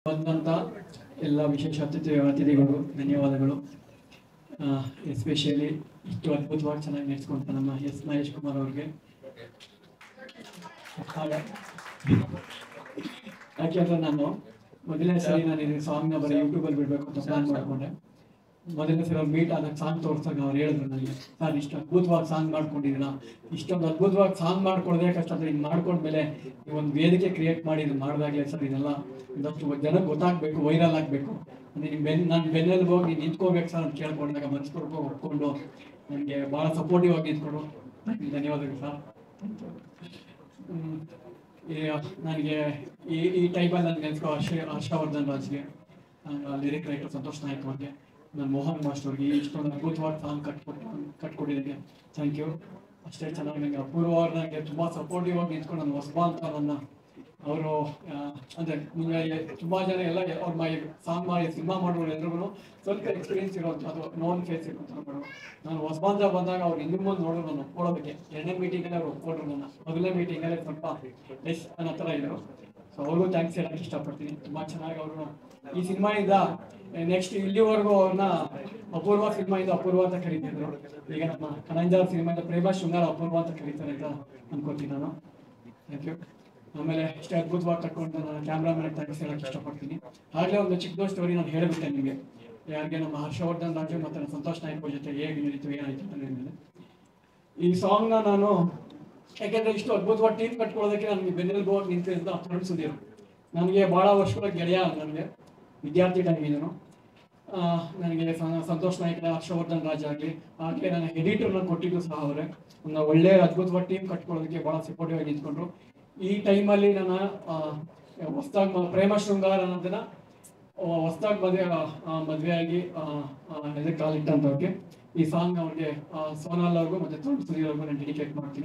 ಬಂದಂಥ ಎಲ್ಲ ವಿಶೇಷ ಅತಿಥಿಗಳು ಧನ್ಯವಾದಗಳು. ಎಸ್ಪೆಷಲಿ ಇಷ್ಟು ಅದ್ಭುತವಾಗಿ ಚೆನ್ನಾಗಿ ನಡೆಸ್ಕೊಂತ ನಮ್ಮ ಎಸ್ ಮಹೇಶ್ ಕುಮಾರ್ ಅವ್ರಿಗೆ. ಯಾಕೆಂದ್ರೆ ನಾನು ಮೊದಲನೇ ಸರಿ ನಾನು ಇದು ಸಾಂಗ್ನ ಬರೀ ಯೂಟ್ಯೂಬಲ್ಲಿ ಬಿಡಬೇಕು ಅಂತ ಪ್ಲಾನ್ ಮಾಡಿಕೊಂಡೆ. ಮೊದಲನೇ ಸರಿ ಅವ್ರು ಮೀಟ್ ಆದಾಗ ಸಾಂಗ್ ತೋರಿಸ್ದಾಗ ಅವ್ರು ಹೇಳಿದ್ರು ನನಗೆ, ಸರ್ ಇಷ್ಟು ಅದ್ಭುತವಾಗಿ ಸಾಂಗ್ ಮಾಡ್ಕೊಂಡಿದ್ದೀನ, ಇಷ್ಟೊಂದು ಅದ್ಭುತವಾಗಿ ಸಾಂಗ್ ಮಾಡ್ಕೊಳ್ಳೋದೇ ಕಷ್ಟ ಅಂದರೆ ಇದು ಮಾಡ್ಕೊಂಡ್ಮೇಲೆ ನೀವು ಒಂದು ವೇದಿಕೆ ಕ್ರಿಯೇಟ್ ಮಾಡಿ ಇದು ಮಾಡಿದಾಗಲೇ ಸರ್ ಇದೆಲ್ಲ ಒಂದಷ್ಟು ಜನಕ್ಕೆ ಗೊತ್ತಾಗಬೇಕು, ವೈರಲ್ ಆಗಬೇಕು ಅಂದರೆ ನಿಮ್ಮ ನಾನು ಬೆನ್ನಲ್ಲಿ ಹೋಗಿ ನೀವು ನಿಂತ್ಕೋಬೇಕು ಸರ್ ಅಂತ ಕೇಳ್ಕೊಂಡಾಗ ಮನಸ್ಪೂರ್ವಕ ಒಪ್ಕೊಂಡು ನನಗೆ ಭಾಳ ಸಪೋರ್ಟಿವ್ ಆಗಿ ನಿಂತ್ಕೊಂಡು ಧನ್ಯವಾದಗಳು ಸರ್. ನನಗೆ ಈ ಟೈಮಲ್ಲಿ ನನಗೆ ನೆನೆಸ್ಕೋ ಹರ್ಷವರ್ಧನ್ ರಾಜ್ಗೆ, ಲಿರಿಕ್ ರೈಟರ್ ಸಂತೋಷ್ ನಾಯಕ್ ಅವ್ರಿಗೆ, ನಾನು ಮೋಹನ್ ಮಾಸ್ಟರ್ಗೆ ಇಷ್ಟೊಂದು ಅದ್ಭುತವಾಗಿ ಸಾಂಗ್ ಕಟ್ಕೊಟ್ಟಿದ್ದೀನಿ. Thank you. ಅಷ್ಟೇ ಚೆನ್ನಾಗಿ ನನಗೆ ಅಪೂರ್ವವಾಗಿ ನನಗೆ ತುಂಬ ಸಪೋರ್ಟಿವ್ ಆಗಿ ನಿಂತ್ಕೊಂಡು ನನ್ನ ಹೊಸಬ ಅಂತ ನನ್ನ ಅವರು ಅಂದರೆ ತುಂಬ ಜನ ಎಲ್ಲ ಅವ್ರ ಸಾಂಗ್ ಮಾಡಿ ಸಿನಿಮಾ ಮಾಡೋರು ಎಲ್ರಿಗೂ ಸ್ವಲ್ಪ ಎಕ್ಸ್ಪೀರಿಯನ್ಸ್ ಇರೋದು ಅದು ನೋನ್ ಫೇಸ್ ಇರೋಂಥ ಮಾಡೋರು. ನಾನು ಹೊಸಬ ಬಂದಾಗ ಅವ್ರು ಇನ್ನೂ ಮುಂದೆ ನೋಡೋರು ನಾನು ಒಪ್ಕೊಳ್ಳೋದಕ್ಕೆ. ಎರಡನೇ ಮೀಟಿಂಗಲ್ಲಿ ಅವ್ರು ಒಪ್ಕೊಂಡ್ರು ನನ್ನ, ಮೊದಲನೇ ಮೀಟಿಂಗಲ್ಲಿ ಸ್ವಲ್ಪ ಲೆಸ್ ಅನ್ನೋ ಥರ ಇದ್ದರು. ಸೊ ಅವ್ರಿಗೂ ಥ್ಯಾಂಕ್ಸ್ ಹೇಳೋಕ್ಕೆ ಇಷ್ಟಪಡ್ತೀನಿ. ತುಂಬ ಚೆನ್ನಾಗಿ ಅವರು ಈ ಸಿನಿಮಾಯಿಂದ ನೆಕ್ಸ್ಟ್ ಇಲ್ಲಿವರೆಗೂ ಅವ್ರನ್ನ ಅಪೂರ್ವ ಸಿನಿಮಾಯಿಂದ ಅಪೂರ್ವ ಅಂತ ಕರೀತಿದ್ರು. ಈಗ ನಮ್ಮ ಕನಂಜಾರ್ ಸಿನಿಮಾಯಿಂದ ಪ್ರೇಮ ಶೃಂಗಾರ ಅಪೂರ್ವ ಅಂತ ಕರೀತಾರೆ ಅಂತ ಅನ್ಕೋತೀನಿ ನಾನು. Thank you. ಆಮೇಲೆ ಇಷ್ಟೇ ಅದ್ಭುತವಾಗಿ ಕಟ್ಕೊಂಡು ನಾನು ಕ್ಯಾಮ್ರಾಮನ್ ಥ್ಯಾಂಕ್ಸ್ ಹೇಳೋಕ್ಕೆ ಇಷ್ಟಪಡ್ತೀನಿ. ಆಗಲೇ ಒಂದು ಚಿಕ್ಕದೋ ಸ್ಟೋರಿ ನಾನು ಹೇಳಿಬಿಟ್ಟೆ ನಿಮಗೆ, ಯಾರಿಗೆ ನಮ್ಮ ಹರ್ಷವರ್ಧನ್ ರಾಜು ಮತ್ತು ಸಂತೋಷ್ ನಾಯಕ್ ಜೊತೆ ಹೇಗೆ ನಡೀತು ಏನಾಯಿತು ಅಂತ ಹೇಳಿದ್ಮೇಲೆ ಈ ಸಾಂಗ್ನ ನಾನು ಯಾಕೆಂದರೆ ಇಷ್ಟು ಅದ್ಭುತವಾಗಿ ಟೀಮ್ ಕಟ್ಕೊಳ್ಳೋದಕ್ಕೆ ನನಗೆ ಬೆನ್ನೆಲುಬು ಹೋಗಿ ನಿಂತಿದ್ದ ತರುಣ್ ಸುಧೀರ್ ನನಗೆ ಭಾಳ ವರ್ಷಗಳ ಗೆಳೆಯ. ನನಗೆ ವಿದ್ಯಾರ್ಥಿ ಟೈಮಿದನು ನನಗೆ ಸಂತೋಷ್ ನಾಯ್ಕ ಹರ್ಷವರ್ಧನ್ ರಾಜ್ ಆಗಲಿ ಆಗಲೇ ನನ್ನ ಎಡಿಟರ್ನ ಕೊಟ್ಟಿದ್ದು ಸಹ ಅವರೇ. ಒಂದು ಒಳ್ಳೆ ಅದ್ಭುತವಾಗಿ ಟೀಮ್ ಕಟ್ಕೊಳ್ಳೋದಕ್ಕೆ ಭಾಳ ಸಪೋರ್ಟಿವ್ ಆಗಿ ನಿಂತ್ಕೊಂಡ್ರು. ಈ ಟೈಮಲ್ಲಿ ನನ್ನ ಹೊಸದಾಗಿ ಪ್ರೇಮ ಶೃಂಗಾರ ಅನ್ನೋದನ್ನ ಹೊಸದಾಗಿ ಮದುವೆಯಾಗಿ ಇದಕ್ಕೆ ಕಾಲಿಟ್ಟಂಥವ್ರಿಗೆ ಈ ಸಾಂಗ್ ಅವ್ರಿಗೆ ಸೋನಾಲ್ ಅವ್ರಿಗೂ ಮತ್ತು ತರುಣ್ ಸುಧೀರ್ ಅವ್ರಿಗೂ ನಾನು ಡೆಡಿಕೇಟ್ ಮಾಡ್ತೀನಿ.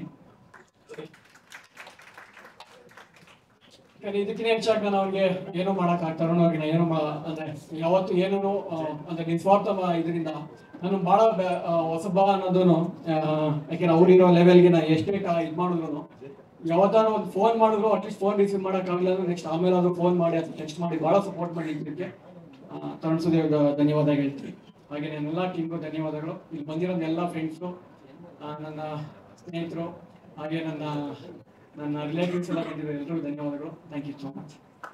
ಯಾಕಂದ್ರೆ ಇದಕ್ಕಿಂತ ಹೆಚ್ಚಾಗಿ ನಾನು ಅವ್ರಿಗೆ ಏನೂ ಮಾಡೋಕ್ಕಾಗ್ತಾರೋ ಅವ್ರಿಗೆ ನಾನು ಏನೋ ಅಂದರೆ ಯಾವತ್ತು ಏನೂ ಅಂದರೆ ನಿಸ್ವಾರ್ಥ ಇದರಿಂದ ನಾನು ಭಾಳ ಹೊಸಬ ಅನ್ನೋದೂ ಯಾಕೆಂದ್ರೆ ಅವ್ರಿರೋ ಲೆವೆಲ್ಗೆ ನಾನು ಎಷ್ಟೇ ಇದು ಮಾಡಿದ್ರು ಯಾವತ್ತಾರು ಒಂದು ಫೋನ್ ಮಾಡಿದ್ರು ಅಟ್ಲೀಸ್ಟ್ ಫೋನ್ ರಿಸೀವ್ ಮಾಡೋಕ್ಕಾಗಲ್ಲ ಅಂದ್ರೆ ನೆಕ್ಸ್ಟ್ ಆಮೇಲೆ ಆದರೂ ಫೋನ್ ಮಾಡಿ ಅಥವಾ ಟೆಕ್ಸ್ಟ್ ಮಾಡಿ ಭಾಳ ಸಪೋರ್ಟ್ ಮಾಡಿ ಇದಕ್ಕೆ ತರುಣ್ ಸುಧೀರ್ ಧನ್ಯವಾದ ಹೇಳ್ತೀನಿ. ಹಾಗೆ ಎಲ್ಲ ಟೀಮ್ಗೂ ಧನ್ಯವಾದಗಳು. ಇಲ್ಲಿ ಬಂದಿರೋ ಎಲ್ಲ ಫ್ರೆಂಡ್ಸು, ನನ್ನ ಸ್ನೇಹಿತರು, ಹಾಗೆ ನನ್ನ ರಿಲೇಟಿವ್ಸ್ ಎಲ್ಲ ಬಂದಿರೋ ಎಲ್ರಿಗೂ ಧನ್ಯವಾದಗಳು. Thank you so much.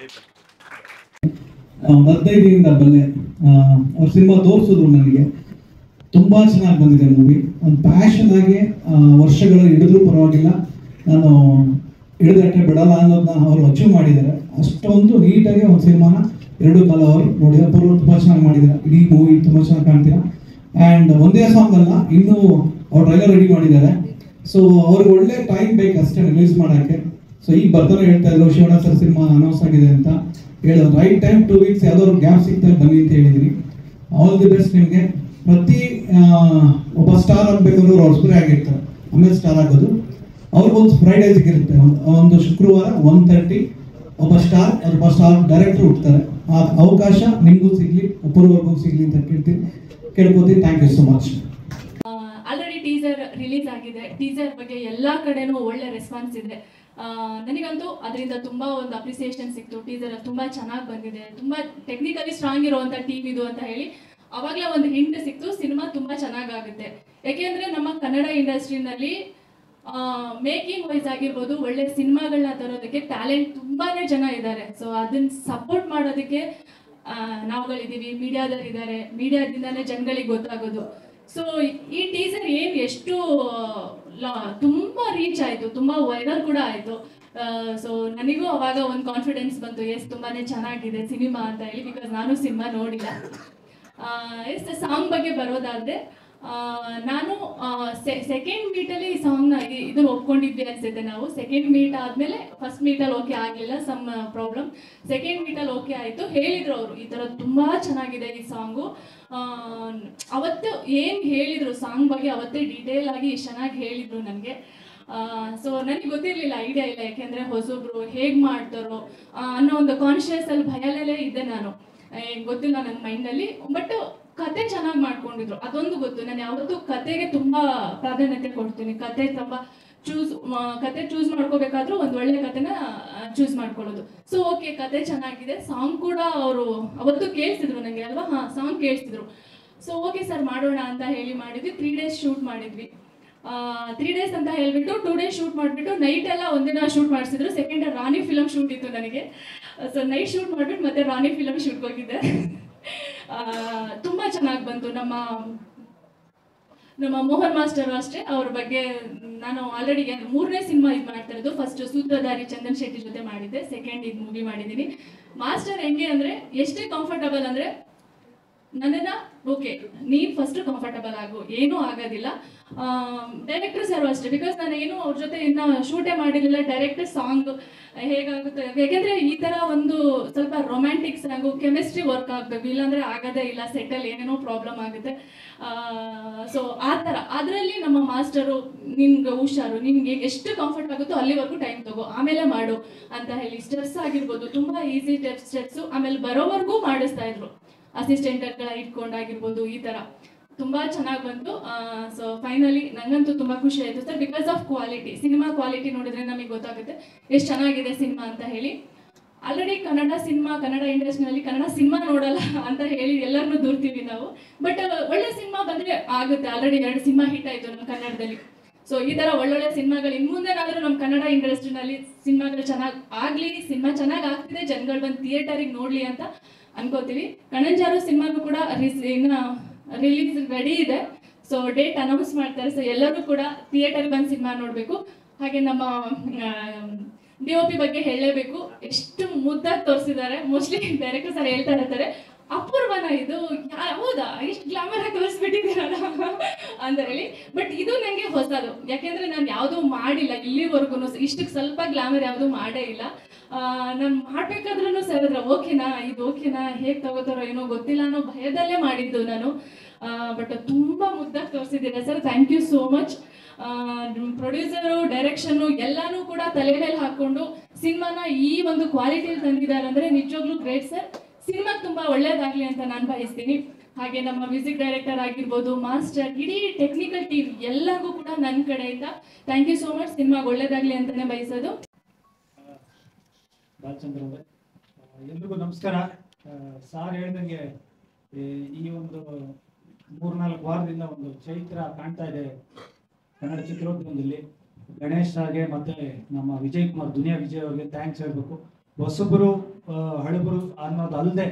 15ರಿಂದ ಬಲ್ಲೆ ಅವ್ರ ಸಿನಿಮಾ ತೋರಿಸಿದ್ರು ನನಗೆ ತುಂಬ ಚೆನ್ನಾಗಿ ಬಂದಿದೆ ಮೂವಿ. ಒಂದು ಪ್ಯಾಷನ್ ಆಗಿ ವರ್ಷಗಳು ಹಿಡಿದ್ರೂ ಪರವಾಗಿಲ್ಲ, ನಾನು ಹಿಡಿದಟ್ಟೆ ಬಿಡಲ್ಲ ಅನ್ನೋದನ್ನ ಅವರು ಅಚೀವ್ ಮಾಡಿದ್ದಾರೆ. ಅಷ್ಟೊಂದು ನೀಟಾಗಿ ಒಂದು ಸಿನಿಮಾನ 2 ಕಾಲ ಅವರು ನೋಡಿ ಅಪೂರ್ವ ತುಂಬ ಚೆನ್ನಾಗಿ ಮಾಡಿದ್ದಾರೆ. ಇಡೀ ಮೂವಿ ತುಂಬ ಚೆನ್ನಾಗಿ ಕಾಣ್ತೀರಾ. ಆ್ಯಂಡ್ ಒಂದೇ ಸಾಂಗ್ ಅಲ್ಲ, ಇನ್ನೂ ಅವ್ರು ಟ್ರೈಲರ್ ರೆಡಿ ಮಾಡಿದ್ದಾರೆ. ಸೊ ಅವ್ರಿಗೆ ಒಳ್ಳೆ ಟೈಮ್ ಬೇಕು ಅಷ್ಟೇ ರಿಲೀಸ್ ಮಾಡೋಕ್ಕೆ. ಸೊ ಈಗ ಬರ್ತಾನೆ ಹೇಳ್ತಾ ಇದ್ರು ಶಿವಣ್ಣ ಸರ್ ಸಿನಿಮಾ ಅನೌನ್ಸ್ ಆಗಿದೆ ಅಂತ ಹೇಳಿದ್ರು. ರೈಟ್ ಟೈಮ್ 2 ವೀಕ್ಸ್ ಯಾವ್ದಾದ್ರು ಗ್ಯಾಪ್ ಸಿಗ್ತಾರೆ ಬನ್ನಿ ಅಂತ ಹೇಳಿದ್ರಿ. ಆಲ್ ದಿ ಬೆಸ್ಟ್ ನಿಮಗೆ. ಪ್ರತಿ ಒಬ್ಬ ಸ್ಟಾರ್ ಆಗಬೇಕಾದ್ರೂ ಅವ್ರು ಹೊಸಬರೇ ಆಗಿರ್ತಾರೆ, ಆಮೇಲೆ ಸ್ಟಾರ್ ಆಗೋದು. ಅವ್ರಿಗೊಂದು ಫ್ರೈಡೇ ಸಿಗಿರುತ್ತೆ, ಒಂದು ಶುಕ್ರವಾರ 1:30 ಒಬ್ಬ ಸ್ಟಾರ್ ಡೈರೆಕ್ಟರ್ ಹುಡ್ತಾರೆ. ಆ ಅವಕಾಶ ನಿಮಗೂ ಸಿಗಲಿ, ಅಪೂರ್ವರ್ಗೂ ಸಿಗಲಿ ಅಂತ ಕೇಳ್ಕೊತೀನಿ. Thank you so much. Already teaser release ಆಗಿದೆ. ಟೀಸರ್ ಬಗ್ಗೆ ಎಲ್ಲ ಕಡೆನೂ ಒಳ್ಳೆ ರೆಸ್ಪಾನ್ಸ್ ಇದೆ. ನನಗಂತೂ ಅದರಿಂದ ತುಂಬ ಒಂದು ಅಪ್ರಿಸಿಯೇಷನ್ ಸಿಕ್ತು. ಟೀಸರ್ ತುಂಬ ಚೆನ್ನಾಗಿ ಬಂದಿದೆ, ತುಂಬ ಟೆಕ್ನಿಕಲಿ ಸ್ಟ್ರಾಂಗ್ ಇರುವಂಥ ಟೀಮ್ ಇದು ಅಂತ ಹೇಳಿ ಅವಾಗಲೇ ಒಂದು ಹಿಂಟ್ ಸಿಕ್ತು. ಸಿನಿಮಾ ತುಂಬ ಚೆನ್ನಾಗಾಗುತ್ತೆ. ಯಾಕೆಂದರೆ ನಮ್ಮ ಕನ್ನಡ ಇಂಡಸ್ಟ್ರಿನಲ್ಲಿ ಮೇಕಿಂಗ್ ವೈಸ್ ಆಗಿರ್ಬೋದು ಒಳ್ಳೆ ಸಿನಿಮಾಗಳನ್ನ ತರೋದಕ್ಕೆ ಟ್ಯಾಲೆಂಟ್ ತುಂಬಾ ಜನ ಇದ್ದಾರೆ. ಸೊ ಅದನ್ನ ಸಪೋರ್ಟ್ ಮಾಡೋದಕ್ಕೆ ನಾವುಗಳಿದ್ದೀವಿ, ಮೀಡಿಯಾದವ್ರು ಇದ್ದಾರೆ, ಮೀಡಿಯಾದಿಂದನೇ ಜನಗಳಿಗೆ ಗೊತ್ತಾಗೋದು. ಸೊ ಈ ಟೀಸರ್ ಏನು ಎಷ್ಟು ತುಂಬ ರೀಚ್ ಆಯಿತು, ತುಂಬ ವೈರಲ್ ಕೂಡ ಆಯಿತು. ಸೊ ನನಗೂ ಅವಾಗ ಒಂದು ಕಾನ್ಫಿಡೆನ್ಸ್ ಬಂತು, ಎಸ್ ತುಂಬಾ ಚೆನ್ನಾಗಿದೆ ಸಿನಿಮಾ ಅಂತ ಹೇಳಿ. ಬಿಕಾಸ್ ನಾನು ಸಿನಿಮಾ ನೋಡಿಲ್ಲ. ಎಸ್ ಸಾಂಗ್ ಬಗ್ಗೆ ಬರೋದಾದರೆ ನಾನು ಸೆಕೆಂಡ್ ಮೀಟಲ್ಲಿ ಈ ಸಾಂಗ್ನ ಇದನ್ನು ಒಪ್ಕೊಂಡಿದ್ವಿ ಅನ್ಸುತ್ತೆ. ನಾವು ಸೆಕೆಂಡ್ ಮೀಟ್ ಆದಮೇಲೆ ಫಸ್ಟ್ ಮೀಟಲ್ಲಿ ಓಕೆ ಆಗಲಿಲ್ಲ, ಸಮ್ ಪ್ರಾಬ್ಲಮ್. ಸೆಕೆಂಡ್ ಮೀಟಲ್ಲಿ ಓಕೆ ಆಯಿತು. ಹೇಳಿದರು ಅವರು ಈ ಥರ ತುಂಬ ಚೆನ್ನಾಗಿದೆ ಈ ಸಾಂಗು. ಅವತ್ತು ಏನು ಹೇಳಿದರು ಸಾಂಗ್ ಬಗ್ಗೆ ಅವತ್ತೇ ಡೀಟೇಲ್ ಆಗಿ ಇಷ್ಟು ಚೆನ್ನಾಗಿ ಹೇಳಿದರು ನನಗೆ. ಸೊ ನನಗೆ ಗೊತ್ತಿರಲಿಲ್ಲ, ಐಡಿಯಾ ಇಲ್ಲ. ಯಾಕೆಂದರೆ ಹೊಸೊಬ್ರು ಹೇಗೆ ಮಾಡ್ತಾರೋ ಅನ್ನೋ ಒಂದು ಕಾನ್ಷಿಯಸಲ್ಲಿ ಭಯದಲ್ಲೇ ಇದ್ದೆ ನಾನು. ಗೊತ್ತಿಲ್ಲ ನನ್ನ ಮೈಂಡಲ್ಲಿ. ಬಟ್ ಕತೆ ಚೆನ್ನಾಗಿ ಮಾಡ್ಕೊಂಡಿದ್ರು, ಅದೊಂದು ಗೊತ್ತು. ನಾನು ಯಾವತ್ತೂ ಕತೆಗೆ ತುಂಬ ಪ್ರಾಧಾನ್ಯತೆ ಕೊಡ್ತೀನಿ. ಕತೆ ತುಂಬ ಕತೆ ಚೂಸ್ ಮಾಡ್ಕೋಬೇಕಾದ್ರೂ ಒಂದು ಒಳ್ಳೆ ಕತೆನ ಚೂಸ್ ಮಾಡ್ಕೊಳ್ಳೋದು. ಸೊ ಓಕೆ, ಕತೆ ಚೆನ್ನಾಗಿದೆ, ಸಾಂಗ್ ಕೂಡ ಅವರು ಅವತ್ತು ಕೇಳಿಸಿದ್ರು ನನಗೆ ಅಲ್ವಾ, ಸಾಂಗ್ ಕೇಳಿಸಿದ್ರು. ಸೊ ಓಕೆ ಸರ್ ಮಾಡೋಣ ಅಂತ ಹೇಳಿ ಮಾಡಿದ್ವಿ. 3 days ಶೂಟ್ ಮಾಡಿದ್ವಿ. 3 days ಅಂತ ಹೇಳ್ಬಿಟ್ಟು 2 days ಶೂಟ್ ಮಾಡಿಬಿಟ್ಟು ನೈಟ್ ಎಲ್ಲ ಒಂದಿನ ಶೂಟ್ ಮಾಡಿಸಿದ್ರು. ಸೆಕೆಂಡ್ ರಾಣಿ ಫಿಲಮ್ ಶೂಟ್ ಇತ್ತು ನನಗೆ. ಸೊ ನೈಟ್ ಶೂಟ್ ಮಾಡಿಬಿಟ್ಟು ಮತ್ತೆ ರಾಣಿ ಫಿಲಮ್ ಶೂಟ್ಗೆ ಹೋಗಿದ್ದೆ. ತುಂಬ ಚೆನ್ನಾಗಿ ಬಂತು. ನಮ್ಮ ಮೋಹನ್ ಮಾಸ್ಟರ್ ಅಷ್ಟೇ, ಅವ್ರ ಬಗ್ಗೆ ನಾನು ಆಲ್ರೆಡಿ 3ನೇ ಸಿನಿಮಾ ಇದು ಮಾಡ್ತಾ ಇರೋದು. ಫಸ್ಟ್ ಸೂತ್ರಧಾರಿ ಚಂದನ್ ಶೆಟ್ಟಿ ಜೊತೆ ಮಾಡಿದ್ದೆ, ಸೆಕೆಂಡ್ ಇದು ಮೂವಿ ಮಾಡಿದ್ದೀನಿ. ಮಾಸ್ಟರ್ ಹೆಂಗೆ ಅಂದರೆ ಎಷ್ಟೇ ಕಂಫರ್ಟಬಲ್ ಅಂದರೆ ನನ್ನನ್ನ ಓಕೆ ನೀನು ಫಸ್ಟ್ ಕಂಫರ್ಟಬಲ್ ಆಗು, ಏನೂ ಆಗೋದಿಲ್ಲ. ಡೈರೆಕ್ಟರ್ ಸರ್ ಅಷ್ಟೇ, ಬಿಕಾಸ್ ನಾನು ಏನು ಅವ್ರ ಜೊತೆ ಇನ್ನೂ ಶೂಟೇ ಮಾಡಿರಲಿಲ್ಲ. ಡೈರೆಕ್ಟರ್ ಸಾಂಗ್ ಹೇಗಾಗುತ್ತೆ, ಯಾಕೆಂದರೆ ಈ ಥರ ಒಂದು ಸ್ವಲ್ಪ ರೊಮ್ಯಾಂಟಿಕ್ ಸಾಂಗು, ಕೆಮಿಸ್ಟ್ರಿ ವರ್ಕ್ ಆಗಬೇಕು, ಇಲ್ಲಾಂದರೆ ಆಗೋದೇ ಇಲ್ಲ, ಸೆಟ್ಟಲ್ಲಿ ಏನೇನೋ ಪ್ರಾಬ್ಲಮ್ ಆಗುತ್ತೆ. ಸೊ ಆ ಥರ ಅದರಲ್ಲಿ ನಮ್ಮ ಮಾಸ್ಟರು ನಿನ್ಗೆ ಹುಷಾರು, ನಿನಗೆ ಎಷ್ಟು ಕಂಫರ್ಟ್ ಆಗುತ್ತೋ ಅಲ್ಲಿವರೆಗೂ ಟೈಮ್ ತಗೋ, ಆಮೇಲೆ ಮಾಡು ಅಂತ ಹೇಳಿ ಸ್ಟೆಪ್ಸ್ ಆಗಿರ್ಬೋದು ತುಂಬ ಈಸಿ ಸ್ಟೆಪ್ಸು, ಆಮೇಲೆ ಬರೋವರೆಗೂ ಮಾಡಿಸ್ತಾ ಇದ್ರು. ಅಸಿಸ್ಟೆಂಟ್ಗಳ ಇಟ್ಕೊಂಡಾಗಿರ್ಬೋದು, ಈ ಥರ ತುಂಬ ಚೆನ್ನಾಗಿ ಬಂತು. ಸೊ ಫೈನಲಿ ನನಗಂತೂ ತುಂಬ ಖುಷಿ ಆಯಿತು sir, because of quality. Cinema quality ನೋಡಿದ್ರೆ ನಮಗೆ ಗೊತ್ತಾಗುತ್ತೆ ಎಷ್ಟು ಚೆನ್ನಾಗಿದೆ ಸಿನಿಮಾ ಅಂತ ಹೇಳಿ. ಆಲ್ರೆಡಿ ಕನ್ನಡ ಇಂಡಸ್ಟ್ರಿನಲ್ಲಿ ಕನ್ನಡ ಸಿನಿಮಾ ನೋಡಲ್ಲ ಅಂತ ಹೇಳಿ ಎಲ್ಲರನ್ನೂ ದೂರ್ತೀವಿ ನಾವು. ಬಟ್ ಒಳ್ಳೆ ಸಿನಿಮಾ ಬಂದರೆ ಆಗುತ್ತೆ. ಆಲ್ರೆಡಿ 2 ಸಿನಿಮಾ ಹಿಟ್ ಆಯಿತು ನಮ್ಮ ಕನ್ನಡದಲ್ಲಿ. ಸೊ ಈ ಥರ ಒಳ್ಳೊಳ್ಳೆ ಸಿನಿಮಾಗಳು ಇನ್ನು ಮುಂದೆನಾದರೂ ನಮ್ಮ ಕನ್ನಡ ಇಂಡಸ್ಟ್ರಿನಲ್ಲಿ ಸಿನಿಮಾಗಳು ಚೆನ್ನಾಗಿ ಆಗಲಿ, ಸಿನಿಮಾ ಚೆನ್ನಾಗಿ ಆಗ್ತಿದೆ, ಜನಗಳು ಬಂದು ಥಿಯೇಟರಿಗೆ ನೋಡಲಿ ಅಂತ ಅನ್ಕೋತೀವಿ. ಕಣಂಜಾರು ಸಿನಿಮಾಗೂ ಕೂಡ ಇನ್ನು ರಿಲೀಸ್ ರೆಡಿ ಇದೆ. ಸೊ ಡೇಟ್ ಅನೌನ್ಸ್ ಮಾಡ್ತಾರೆ. ಸೊ ಎಲ್ಲರೂ ಕೂಡ ಥಿಯೇಟರ್ಗೆ ಬಂದು ಸಿನಿಮಾ ನೋಡಬೇಕು. ಹಾಗೆ ನಮ್ಮ DOP ಬಗ್ಗೆ ಹೇಳಲೇಬೇಕು, ಎಷ್ಟು ಮುದ್ದಾಗಿ ತೋರಿಸಿದ್ದಾರೆ. ಮೋಸ್ಟ್ಲಿ ಡೈರೆಕ್ಟರ್ ಸರ್ ಹೇಳ್ತಾ ಇರ್ತಾರೆ, ಅಪೂರ್ವನ ಇದು, ಹೌದಾ ಇಷ್ಟು ಗ್ಲಾಮರ್ ಆಗಿ ತೋರಿಸ್ಬಿಟ್ಟಿದ್ದೀರಲ್ಲ ಅಂತ ಹೇಳಿ. ಬಟ್ ಇದು ನನಗೆ ಹೊಸದು, ಯಾಕೆಂದರೆ ನಾನು ಯಾವುದೂ ಮಾಡಿಲ್ಲ ಇಲ್ಲಿವರೆಗೂ, ಇಷ್ಟಕ್ಕೆ ಸ್ವಲ್ಪ ಗ್ಲಾಮರ್ ಯಾವುದೂ ಮಾಡೇ ಇಲ್ಲ. ನಾನು ಮಾಡಬೇಕಾದ್ರೂ ಸರ್ ಓಕೆನಾ, ಇದು ಓಕೆನಾ, ಹೇಗೆ ತಗೋತಾರೋ ಏನೋ ಗೊತ್ತಿಲ್ಲ ಅನ್ನೋ ಭಯದಲ್ಲೇ ಮಾಡಿದ್ದು ನಾನು. ಬಟ್ ತುಂಬ ಮುದ್ದಾಗಿ ತೋರಿಸಿದ್ದೀರಾ sir, thank you so much. Producer, ಡೈರೆಕ್ಷನ್ನು ಎಲ್ಲನೂ ಕೂಡ ತಲೆ ಮೇಲೆ ಹಾಕ್ಕೊಂಡು ಸಿನಿಮಾನ ಈ ಒಂದು ಕ್ವಾಲಿಟಿಯಲ್ಲಿ ತಂದಿದ್ದಾರೆ ಅಂದರೆ ನಿಜವಾಗ್ಲೂ ಗ್ರೇಟ್ ಸರ್. ಸಿನಿಮಾಗೆ ತುಂಬ ಒಳ್ಳೇದಾಗಲಿ ಅಂತ ನಾನು ಬಯಸ್ತೀನಿ. ಹಾಗೆ ನಮ್ಮ ಮ್ಯೂಸಿಕ್ ಡೈರೆಕ್ಟರ್ ಆಗಿರ್ಬೋದು, ಮಾಸ್ಟರ್, ಇಡೀ ಟೆಕ್ನಿಕಲ್ ಟೀಮ್ ಎಲ್ಲರಿಗೂ ಕೂಡ ನನ್ನ ಕಡೆಯಿಂದ ಥ್ಯಾಂಕ್ ಯು ಸೋ ಮಚ್. ಸಿನಿಮಾಗೆ ಒಳ್ಳೇದಾಗಲಿ ಅಂತಲೇ ಬಯಸೋದು. ಬಾಲಚಂದ್ರ ಅವರೇ, ಎಲ್ರಿಗೂ ನಮಸ್ಕಾರ. ಸಾರ್ ಹೇಳ್ದಂಗೆ ಈ ಒಂದು 3-4 ವಾರದಿಂದ ಒಂದು ಚೈತ್ರ ಕಾಣ್ತಾ ಇದೆ ಕನ್ನಡ ಚಿತ್ರೋದ್ಯಮದಲ್ಲಿ. ಗಣೇಶ್ ಸಾರ್ಗೆ ಮತ್ತೆ ನಮ್ಮ ವಿಜಯ್ ಕುಮಾರ್, ದುನಿಯಾ ವಿಜಯ್ ಅವ್ರಿಗೆ ಥ್ಯಾಂಕ್ಸ್ ಹೇಳಬೇಕು. ಹೊಸಬರು ಹಳಬರು ಅನ್ನೋದು ಅಲ್ಲದೆ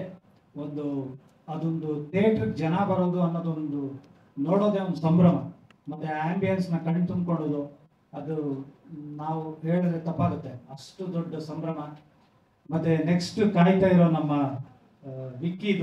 ಅದೊಂದು ಥಿಯೇಟ್ರಿಗೆ ಜನ ಬರೋದು ಅನ್ನೋದೊಂದು ನೋಡೋದೇ ಒಂದು ಸಂಭ್ರಮ. ಮತ್ತು ಆ್ಯಂಬಿಯನ್ಸ್ನ ಕಣ್ಣು ತುಂಬಿಕೊಳ್ಳೋದು, ಅದು ನಾವು ಹೇಳಿದ್ರೆ ತಪ್ಪಾಗುತ್ತೆ, ಅಷ್ಟು ದೊಡ್ಡ ಸಂಭ್ರಮ. ಮತ್ತು ನೆಕ್ಸ್ಟ್ ಕಾಯ್ತಾ ಇರೋ ನಮ್ಮ ವಿಕ್ಕಿದು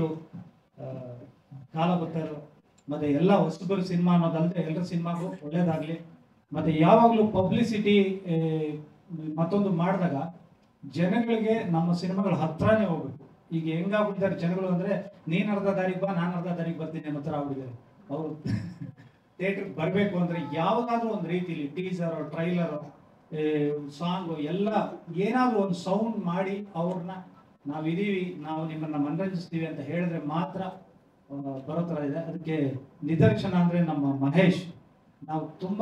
ಕಾಲ ಗೊತ್ತಾರೋ, ಮತ್ತು ಎಲ್ಲ ಹೊಸಬರು ಸಿನಿಮಾ ಅನ್ನೋದಲ್ಲದೆ ಎಲ್ಲರ ಸಿನಿಮಾಗೂ ಒಳ್ಳೇದಾಗಲಿ. ಮತ್ತು ಯಾವಾಗಲೂ ಪಬ್ಲಿಸಿಟಿ ಮತ್ತೊಂದು ಮಾಡಿದಾಗ ಜನಗಳಿಗೆ ನಮ್ಮ ಸಿನಿಮಾಗಳ ಹತ್ರನೇ ಹೋಗ್ಬೇಕು. ಈಗ ಹೆಂಗಾಗ್ಬಿಟ್ಟಿದ್ದಾರೆ ಜನಗಳು ಅಂದರೆ, ನೀನು ಅರ್ಧ ದಾರಿಗೆ ಬಾ, ನಾನು ಅರ್ಧ ದಾರಿಗೆ ಬರ್ತೀನಿ ಅನ್ನೋ ಥರ ಆಗ್ಬಿಟ್ಟಿದ್ದಾರೆ. ಅವರು ಥಿಯೇಟ್ರಿಗೆ ಬರಬೇಕು ಅಂದರೆ ಯಾವುದಾದ್ರೂ ಒಂದು ರೀತಿಲಿ ಟೀಸರು, ಟ್ರೈಲರು, ಸಾಂಗು ಎಲ್ಲ ಏನಾದರೂ ಒಂದು ಸೌಂಡ್ ಮಾಡಿ ಅವ್ರನ್ನ ನಾವಿದ್ದೀವಿ, ನಾವು ನಿಮ್ಮನ್ನು ಮನರಂಜಿಸ್ತೀವಿ ಅಂತ ಹೇಳಿದ್ರೆ ಮಾತ್ರ ಬರೋ ಥರ ಇದೆ. ಅದಕ್ಕೆ ನಿದರ್ಶನ ಅಂದರೆ ನಮ್ಮ ಮಹೇಶ್. ನಾವು ತುಂಬ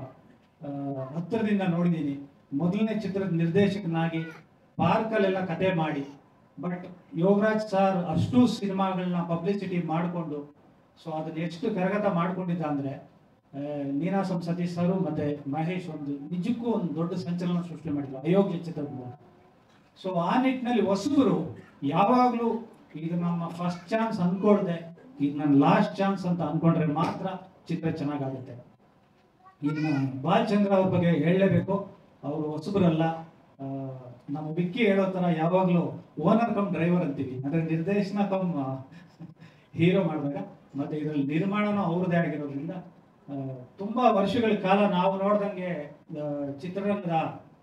ಹತ್ತಿರದಿಂದ ನೋಡಿದ್ದೀನಿ. ಮೊದಲನೇ ಚಿತ್ರದ ನಿರ್ದೇಶಕನಾಗಿ ಪಾರ್ಕಲ್ಲೆಲ್ಲ ಕತೆ ಮಾಡಿ, ಬಟ್ ಯೋಗರಾಜ್ ಸರ್ ಅಷ್ಟು ಸಿನಿಮಾಗಳನ್ನ ಪಬ್ಲಿಸಿಟಿ ಮಾಡಿಕೊಂಡು, ಸೊ ಅದನ್ನ ಎಷ್ಟು ಕರಗತ ಮಾಡ್ಕೊಂಡಿದ್ದ ಅಂದರೆ ನೀನಾಸಂ ಸತೀಶ್ ಸರು ಮತ್ತು ಮಹೇಶ್ ನಿಜಕ್ಕೂ ಒಂದು ದೊಡ್ಡ ಸಂಚಲನ ಸೃಷ್ಟಿ ಮಾಡಿದ್ರು ಅಯೋಗ್ಯ ಚಿತ್ರದ ಮೂಲಕ. ಸೊ ಆ ನಿಟ್ಟಿನಲ್ಲಿ ಹೊಸಬರು ಯಾವಾಗಲೂ ಇದು ನಮ್ಮ ಫಸ್ಟ್ ಚಾನ್ಸ್ ಅಂದ್ಕೊಳ್ದೆ ಇದು ನನ್ನ ಲಾಸ್ಟ್ ಚಾನ್ಸ್ ಅಂತ ಅಂದ್ಕೊಂಡ್ರೆ ಮಾತ್ರ ಚಿತ್ರ ಚೆನ್ನಾಗಾಗುತ್ತೆ. ಇನ್ನು ಬಾಲಚಂದ್ರ ಅವ್ರ ಬಗ್ಗೆ ಹೇಳಲೇಬೇಕು. ಅವರು ಹೊಸಬರಲ್ಲ. ನಮ್ಮ ವಿಕ್ಕಿ ಹೇಳೋ ಥರ ಯಾವಾಗಲೂ ಓನರ್ ಕಮ್ ಡ್ರೈವರ್ ಅಂತೀವಿ, ಅಂದರೆ ನಿರ್ದೇಶನ ಕಮ್ ಹೀರೋ ಮಾಡಿದಾಗ. ಮತ್ತು ಇದರಲ್ಲಿ ನಿರ್ಮಾಣನೂ ಅವ್ರದ್ದೇ ಆಗಿರೋದ್ರಿಂದ ತುಂಬ ವರ್ಷಗಳ ಕಾಲ ನಾವು ನೋಡ್ದಂಗೆ ಚಿತ್ರರಂಗದ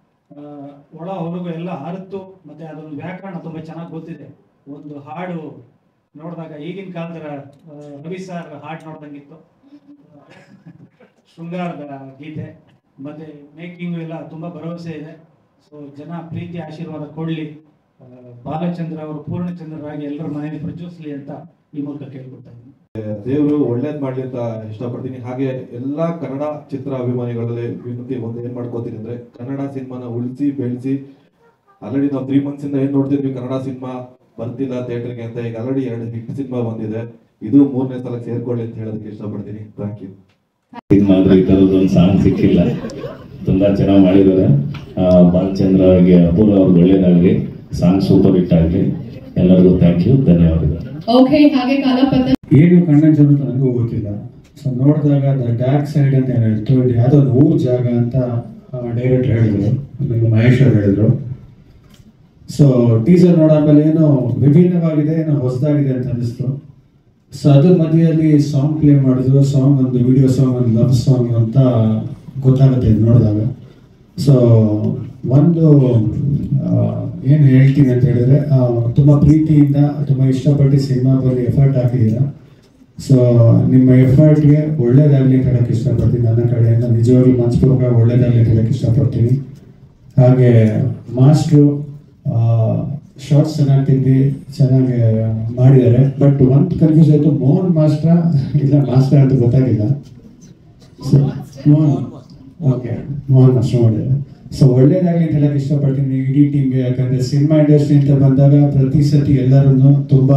ಒಳ ಹೊರಗು ಎಲ್ಲ ಅರಿತು, ಮತ್ತು ಅದೊಂದು ವ್ಯಾಕರಣ ತುಂಬ ಚೆನ್ನಾಗಿ ಗೊತ್ತಿದೆ. ಒಂದು ಹಾಡು ನೋಡಿದಾಗ ಈಗಿನ ಕಾಲದ ರವಿ ಸರ್ ಹಾಡು ನೋಡ್ದಂಗಿತ್ತು, ಶೃಂಗಾರದ ಗೀತೆ. ಮತ್ತು ಮೇಕಿಂಗು ಎಲ್ಲ ತುಂಬ ಭರವಸೆ ಇದೆ. ಸೊ ಜನ ಪ್ರೀತಿ ಆಶೀರ್ವಾದ ಕೊಡಲಿ, ಬಾಲಚಂದ್ರ ಅವರು ಪೂರ್ಣಚಂದ್ರರಾಗಿ ಎಲ್ಲರ ಮನೆಯಲ್ಲಿ ಪ್ರಚೋದಿಸಲಿ ಅಂತ ಈ ಮೂಲಕ ಕೇಳ್ಕೊಳ್ತಾ ಇದ್ದೀನಿ. ದೇವರು ಒಳ್ಳೇದ್ ಮಾಡ್ಲಿ ಅಂತ ಇಷ್ಟಪಡ್ತೀನಿ. ಹಾಗೆ ಎಲ್ಲಾ ಕನ್ನಡ ಚಿತ್ರ ಅಭಿಮಾನಿಗಳಲ್ಲಿ ವಿನಂತಿ ಒಂದು ಏನ್ ಮಾಡ್ಕೋತೀನಿ ಅಂದ್ರೆ, ಕನ್ನಡ ಸಿನಿಮಾನ ಉಳಿಸಿ ಬೆಳೆಸಿ. ಆಲ್ರೆಡಿ ನಾವು 3 months ಇಂದ ಏನ್ ನೋಡ್ತಿದ್ವಿ, ಕನ್ನಡ ಸಿನಿಮಾ ಬರ್ತಿಲ್ಲ ಥಿಯೇಟರ್ಗೆ ಅಂತ. ಈಗ ಆಲ್ರೆಡಿ 2 ಹಿಟ್ ಸಿನಿಮಾ ಬಂದಿದೆ, ಇದು 3ನೇ ಸಲ ಸೇರ್ಕೊಳ್ಳಿ ಅಂತ ಹೇಳೋದಕ್ಕೆ ಇಷ್ಟಪಡ್ತೀನಿ. Thank you. ಮಾತ್ರ ಈ ತರದೊಂದು ಸಾಂಗ್ ಸಿಕ್ಕಿಲ್ಲ, ತುಂಬಾ ಚೆನ್ನಾಗಿ ಮಾಡಿದ್ದಾರೆ. ಬಾಲಚಂದ್ರ ಅವರಿಗೆ, ಅಪೂರ್ವ ಅವ್ರಿಗೆ ಒಳ್ಳೇದಾಗ್ಲಿ, ಸಾಂಗ್ ಸೂಪರ್ ಹಿಟ್ ಆಗಲಿ. ಎಲ್ಲರಿಗೂ ಥ್ಯಾಂಕ್ ಯು, ಧನ್ಯವಾದಗಳು. ಓಕೆ, ಹಾಗೆ ಕಾಲಪದ ಏನು ಕಣ್ಣನ್ ಜನ ನನಗೂ ಗೊತ್ತಿಲ್ಲ. ಸೊ ನೋಡಿದಾಗ ದ ಡಾರ್ಕ್ ಸೈಡ್ ಅಂತ ಏನು ಹೇಳ್ತು, ಇದು ಯಾವುದೋ ಒಂದು ಊರ್ ಜಾಗ ಅಂತ ಡೈರೆಕ್ಟರ್ ಹೇಳಿದ್ರು, ನಮ್ಮ ಮಹೇಶ್ ಅವ್ರು ಹೇಳಿದ್ರು. ಸೊ ಟೀಸರ್ ನೋಡಾದ್ಮೇಲೆ ಏನೋ ವಿಭಿನ್ನವಾಗಿದೆ, ಏನೋ ಹೊಸದಾಗಿದೆ ಅಂತ ಅನಿಸ್ತು. ಸೊ ಅದ್ರ ಮಧ್ಯೆಯಲ್ಲಿ ಸಾಂಗ್ ಪ್ಲೇ ಮಾಡಿದ್ರು. ಸಾಂಗ್ ಒಂದು ವಿಡಿಯೋ ಸಾಂಗ್, ಒಂದು ಲವ್ ಸಾಂಗ್ ಅಂತ ಗೊತ್ತಾಗುತ್ತೆ ಇದು ನೋಡಿದಾಗ. ಸೊ ಒಂದು ಏನು ಹೇಳ್ತೀನಿ ಅಂತ ಹೇಳಿದ್ರೆ, ತುಂಬ ಪ್ರೀತಿಯಿಂದ ತುಂಬ ಇಷ್ಟಪಟ್ಟು ಸಿನಿಮಾ ಬಗ್ಗೆ ಎಫರ್ಟ್ ಹಾಕಿದ್ದೀರಾ. ಸೊ ನಿಮ್ಮ ಎಫರ್ಟ್ಗೆ ಒಳ್ಳೇದಾಗಲಿ ಅಂತ ಹೇಳಕ್ಕೆ ಇಷ್ಟಪಡ್ತೀನಿ. ನನ್ನ ಕಡೆಯಿಂದ ನಿಜವಾಗ್ಲೂ ಮನಸ್ಪೂರ್ವಕ ಒಳ್ಳೇದಾಗಲಿ ಅಂತ ಹೇಳಕ್ಕೆ ಇಷ್ಟಪಡ್ತೀನಿ. ಹಾಗೆ ಮಾಸ್ಟ್ರು ಶಾರ್ಟ್ಸ್ ಚೆನ್ನಾಗಿ ಮಾಡಿದ್ದಾರೆ. ಬಟ್ ಒಂದು ಕನ್ಫ್ಯೂಸ್ ಆಯಿತು, ಮೋಹನ್ ಮಾಸ್ಟ್ರ ಇಲ್ಲ ಮಾಸ್ಟರ್ ಅಂತ ಗೊತ್ತಾಗಿಲ್ಲ. So Mohan, okay, Mohan master ಮಾಡಿದ್ದಾರೆ. ಸೊ ಒಳ್ಳೇದಾಗಲಿ ಅಂತ ಹೇಳಕ್ಕೆ ಇಷ್ಟಪಡ್ತೀನಿ ಇಡೀ ಟೀಮ್ಗೆ. ಯಾಕಂದರೆ ಸಿನಿಮಾ ಇಂಡಸ್ಟ್ರಿ ಅಂತ ಬಂದಾಗ ಪ್ರತಿ ಸತಿ ಎಲ್ಲರೂ ತುಂಬ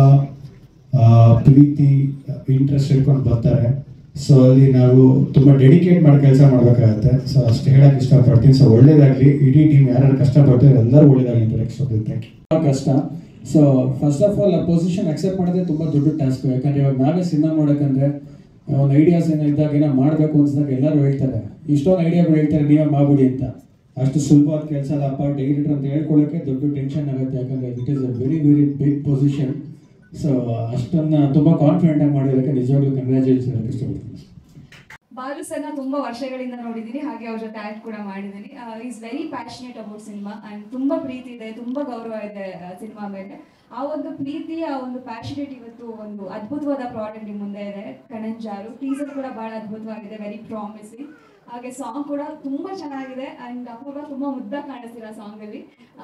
ಪ್ರೀತಿ ಇಂಟ್ರೆಸ್ಟ್ ಇಟ್ಕೊಂಡು ಬರ್ತಾರೆ. ಸೊ ಅಲ್ಲಿ ನಾವು ತುಂಬ ಡೆಡಿಕೇಟ್ ಮಾಡಿ ಕೆಲಸ ಮಾಡಬೇಕಾಗತ್ತೆ. ಸೊ ಅಷ್ಟು ಹೇಳಕ್ಕೆ ಇಷ್ಟಪಡ್ತೀನಿ. ಸೊ ಒಳ್ಳೇದಾಗಲಿ, ಇಡೀ ಟೀಮ್ ಯಾರು ಕಷ್ಟಪಡ್ತಾರೆ ಎಲ್ಲರೂ ಒಳ್ಳೇದಾಗಲಿ ಅಂತ ಹೇಳಕ್ಕೆ ಇಷ್ಟಪಡ್ತೀನಿ. Thank you. ಕಷ್ಟ. ಸೊ ಫಸ್ಟ್ ಆಫ್ ಆಲ್ ಆ ಪೊಸಿಷನ್ ಅಕ್ಸೆಪ್ಟ್ ಮಾಡೋದೇ ತುಂಬ ದೊಡ್ಡ ಟಾಸ್ಕ್. ಯಾಕಂದರೆ ಇವಾಗ ನಾವೇ ಸಿನಿಮಾ ಮಾಡೋಕ್ಕಂದ್ರೆ ಒಂದು ಐಡಿಯಾಸ್ ಏನೋ ಇದ್ದಾಗ ಏನೋ ಮಾಡಬೇಕು ಅನ್ಸಿದಾಗ ಎಲ್ಲರೂ ಹೇಳ್ತಾರೆ, ಇಷ್ಟೊಂದು ಐಡಿಯಾಗಳು ಹೇಳ್ತಾರೆ, ನೀವೇ ಮಾಡ್ಬಿಡಿ ಅಂತ. ಅಷ್ಟು ಸುಲಭವಾದ ಕೆಲಸ ಅಲ್ಲಪ್ಪ. ಡೈರೆಕ್ಟರ್ ಅಂತ ಹೇಳ್ಕೊಳ್ಳೋಕ್ಕೆ ದೊಡ್ಡ ಟೆನ್ಷನ್ ಆಗುತ್ತೆ. ಯಾಕಂದರೆ it is a very very big position. So ಅಷ್ಟನ್ನು ತುಂಬ ಕಾನ್ಫಿಡೆಂಟಾಗಿ ಮಾಡಿರೋಕ್ಕೆ ನಿಜವಾಗ್ಲೂ ಕಂಗ್ರ್ಯಾಚುಲೇಷನ್ ಹೇಳಕ್ಕೆ ಇಷ್ಟಪಡ್ತೀನಿ. ಬಾಲು ಸರ್ನ ತುಂಬ ವರ್ಷಗಳಿಂದ ನೋಡಿದ್ದೀನಿ, ಹಾಗೆ ಅವ್ರ ಜೊತೆ ಆ್ಯಕ್ಟ್ ಕೂಡ ಮಾಡಿದ್ದೀನಿ. Is very passionate about cinema and ತುಂಬ ಪ್ರೀತಿ ಇದೆ, ತುಂಬ ಗೌರವ ಇದೆ ಸಿನಿಮಾ ಮೇಲೆ. ಆ ಒಂದು ಪ್ರೀತಿ, ಆ ಒಂದು ಪ್ಯಾಷನೇಟ್ ಇವತ್ತು ಒಂದು ಅದ್ಭುತವಾದ ಪ್ರಾಡಕ್ಟ್ ನಿಮ್ಮ ಮುಂದೆ ಇದೆ, ಕಣಂಜಾರು. ಟೀಸರ್ ಕೂಡ ಭಾಳ ಅದ್ಭುತವಾಗಿದೆ, ವೆರಿ ಪ್ರಾಮಿಸಿಂಗ್. ಹಾಗೆ ಸಾಂಗ್ ಕೂಡ ತುಂಬ ಚೆನ್ನಾಗಿದೆ ಆ್ಯಂಡ್ ಅಪೂರ್ವ ತುಂಬ ಮುದ್ದಾಗಿ ಕಾಣಿಸ್ತೀರ ಆ ಸಾಂಗಲ್ಲಿ.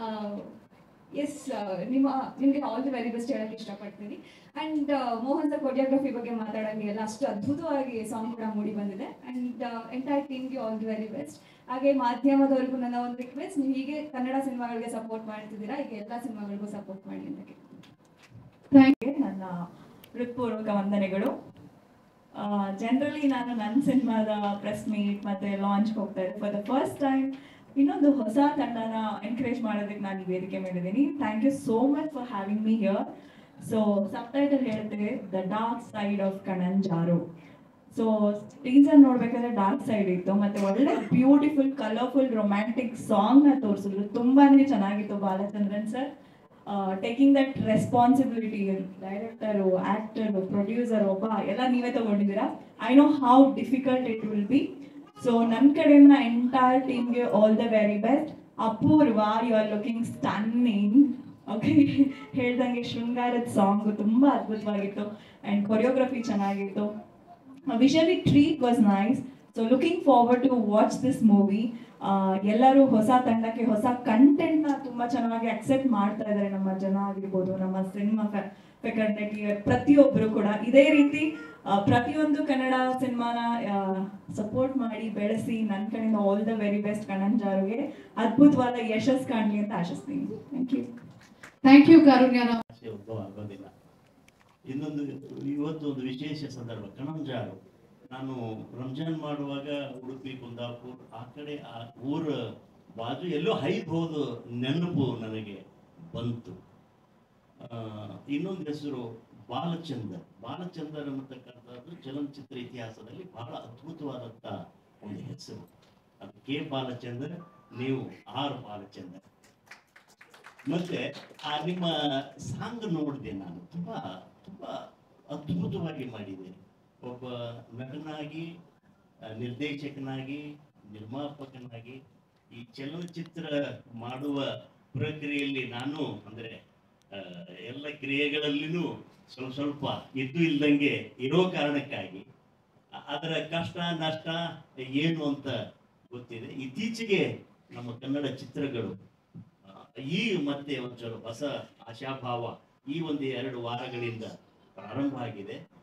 ಎಸ್, ನಿಮಗೆ ಆಲ್ ದಿ ವೆರಿ ಬೆಸ್ಟ್ ಹೇಳಕ್ಕೆ ಇಷ್ಟಪಡ್ತೀನಿ. ಆ್ಯಂಡ್ ಮೋಹನ್ ಸರ್ ಕೊರಿಯೋಗ್ರಫಿ ಬಗ್ಗೆ ಮಾತಾಡೋಂಗಿಲ್ಲ, ಅಷ್ಟು ಅದ್ಭುತವಾಗಿ ಸಾಂಗ್ ಕೂಡ ಮೂಡಿ ಬಂದಿದೆ. ಆ್ಯಂಡ್ ಎಂಟೈರ್ ಟೀಮ್ಗೆ ಆಲ್ ದಿ ವೆರಿ ಬೆಸ್ಟ್. ಹಾಗೆ ಮಾಧ್ಯಮದವರೆಗೂ ನನ್ನ ಒಂದು ರಿಕ್ವೆಸ್ಟ್, ನೀವು ಹೀಗೆ ಕನ್ನಡ ಸಿನಿಮಾಗಳಿಗೆ ಸಪೋರ್ಟ್ ಮಾಡ್ತಿದ್ದೀರಾ, ಈಗ ಎಲ್ಲ ಸಿನಿಮಾಗಳಿಗೂ ಸಪೋರ್ಟ್ ಮಾಡಿ ಅಂತ ಕೇಳ್ತೀನಿ. ನನ್ನ ಹೃತ್ಪೂರ್ವಕ ವಂದನೆಗಳು. ಜನರಲಿ ನಾನು ನನ್ನ ಸಿನಿಮಾದ ಪ್ರೆಸ್ ಮೀಟ್ ಮತ್ತು ಲಾಂಚ್ಗೆ ಹೋಗ್ತಾ ಇದ್ದೆ. ಫಾರ್ ದ ಫಸ್ಟ್ ಟೈಮ್ ಇನ್ನೊಂದು ಹೊಸ ತಂಡನ ಎನ್ಕರೇಜ್ ಮಾಡೋದಕ್ಕೆ ನಾನು ಈ ವೇದಿಕೆ ಮೇಲಿದ್ದೀನಿ. Thank you so much for having me here. So subtitle ಹೇಳ್ತೇವೆ, the dark side of Kananjaru. So teaser ನೋಡ್ಬೇಕಾದ್ರೆ ಡಾರ್ಕ್ ಸೈಡ್ ಇತ್ತು, ಮತ್ತು ಒಳ್ಳೆ ಬ್ಯೂಟಿಫುಲ್ ಕಲರ್ಫುಲ್ ರೊಮ್ಯಾಂಟಿಕ್ ಸಾಂಗ್ನ ತೋರಿಸಿದ್ರು. ತುಂಬಾ ಚೆನ್ನಾಗಿತ್ತು. Balachandran sir taking that responsibility, director, actor, producer, ಒಬ್ಬ ಎಲ್ಲ ನೀವೇ ತಗೊಂಡಿದ್ದೀರಾ. I know how difficult it will be. So ನನ್ನ ಕಡೆಯಿಂದ ಎಂಟೈರ್ ಟೀಮ್ಗೆ all the very best. Apoorva, you are looking stunning. Okay, ಹೇಳ್ದಂಗೆ ಶೃಂಗಾರದ ಸಾಂಗು ತುಂಬ ಅದ್ಭುತವಾಗಿತ್ತು ಆ್ಯಂಡ್ ಕೊರಿಯೋಗ್ರಫಿ ಚೆನ್ನಾಗಿತ್ತು. Visually treat was nice. So looking forward to watch this movie. ಎಲ್ಲರೂ ಹೊಸ ತಂಡಕ್ಕೆ ಹೊಸ ಕಂಟೆಂಟ್ನ ತುಂಬ ಚೆನ್ನಾಗಿ ಅಕ್ಸೆಪ್ಟ್ ಮಾಡ್ತಾ ಇದ್ದಾರೆ. ನಮ್ಮ ಜನ ಆಗಿರ್ಬೋದು, ನಮ್ಮ ಸಿನಿಮಾ ಫೆಕರ್ನೆಟಿ, ಪ್ರತಿಯೊಬ್ಬರು ಕೂಡ ಇದೇ ರೀತಿ ಪ್ರತಿಯೊಂದು ಕನ್ನಡ ಸಿನಿಮಾನ ಸಪೋರ್ಟ್ ಮಾಡಿ ಬೆಳೆಸಿ. ನನ್ನ ಕಡೆಯಿಂದ ಆಲ್ ದ ವೆರಿ ಬೆಸ್ಟ್ ಕಣಂಜಾರುಗೆ ಅದ್ಭುತವಾದ ಯಶಸ್ಸು ಕಾಣಲಿ ಅಂತ ಆಶಿಸ್ತೀನಿ. Thank you. Thank you Karunya. ಆಗೋದಿಲ್ಲ. ಇನ್ನೊಂದು, ಇವತ್ತು ಒಂದು ವಿಶೇಷ ಸಂದರ್ಭ, ಕಣಂಜಾರು. ನಾನು ರಂಜಾನ್ ಮಾಡುವಾಗ ಉಡುಪಿ, ಕುಂದಾಪುರ ಆ ಕಡೆ ಆ ಊರ ಬಾಜು ಎಲ್ಲೋ ಹೈಬೋದು ನೆನಪು ನನಗೆ ಬಂತು. ಇನ್ನೊಂದು ಹೆಸರು ಬಾಲಚಂದರ್. ಬಾಲಚಂದರ್ ಅನ್ನತಕ್ಕಂಥದ್ದು ಚಲನಚಿತ್ರ ಇತಿಹಾಸದಲ್ಲಿ ಬಹಳ ಅದ್ಭುತವಾದಂಥ ಒಂದು ಹೆಸರು. ಅದು ಕೆ ಬಾಲಚಂದರ್, ನೀವು ಆರ್ ಬಾಲಚಂದರ್. ಮತ್ತೆ ಆ ನಿಮ್ಮ ಸಾಂಗ್ ನೋಡಿದೆ ನಾನು, ತುಂಬ ತುಂಬ ಅದ್ಭುತವಾಗಿ ಮಾಡಿದೆ. ಒಬ್ಬ ನಟನಾಗಿ, ನಿರ್ದೇಶಕನಾಗಿ, ನಿರ್ಮಾಪಕನಾಗಿ ಈ ಚಲನಚಿತ್ರ ಮಾಡುವ ಪ್ರಕ್ರಿಯೆಯಲ್ಲಿ ನಾನು ಅಂದರೆ ಎಲ್ಲ ಕ್ರಿಯೆಗಳಲ್ಲಿನೂ ಸ್ವಲ್ಪ ಸ್ವಲ್ಪ ಇದ್ದು ಇಲ್ದಂಗೆ ಇರೋ ಕಾರಣಕ್ಕಾಗಿ ಅದರ ಕಷ್ಟ ನಷ್ಟ ಏನು ಅಂತ ಗೊತ್ತಿದೆ. ಇತ್ತೀಚೆಗೆ ನಮ್ಮ ಕನ್ನಡ ಚಿತ್ರಗಳು ಈ ಮತ್ತೆ ಒಂಚೂರು ಹೊಸ ಆಶಾಭಾವ ಈ ಒಂದು 2 ವಾರಗಳಿಂದ ಪ್ರಾರಂಭ ಆಗಿದೆ.